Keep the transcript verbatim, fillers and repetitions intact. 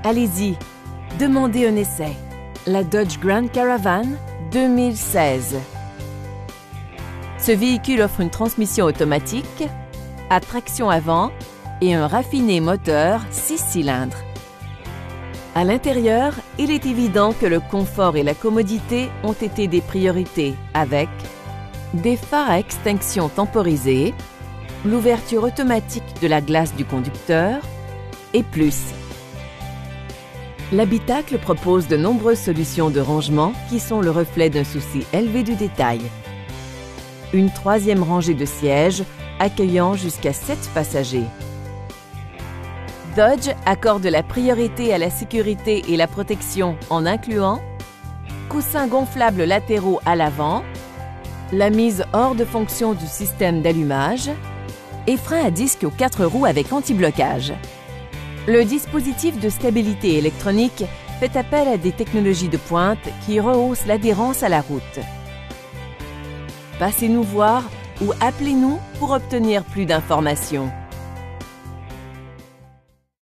Allez-y, demandez un essai. La Dodge Grand Caravan deux mille seize. Ce véhicule offre une transmission automatique, à traction avant et un raffiné moteur six cylindres. À l'intérieur, il est évident que le confort et la commodité ont été des priorités avec des phares à extinction temporisés, l'ouverture automatique de la glace du conducteur et plus. L'habitacle propose de nombreuses solutions de rangement qui sont le reflet d'un souci élevé du détail. Une troisième rangée de sièges accueillant jusqu'à sept passagers. Dodge accorde la priorité à la sécurité et la protection en incluant coussins gonflables latéraux à l'avant, la mise hors de fonction du système d'allumage et frein à disque aux quatre roues avec anti-blocage. Le dispositif de stabilité électronique fait appel à des technologies de pointe qui rehaussent l'adhérence à la route. Passez nous voir ou appelez-nous pour obtenir plus d'informations.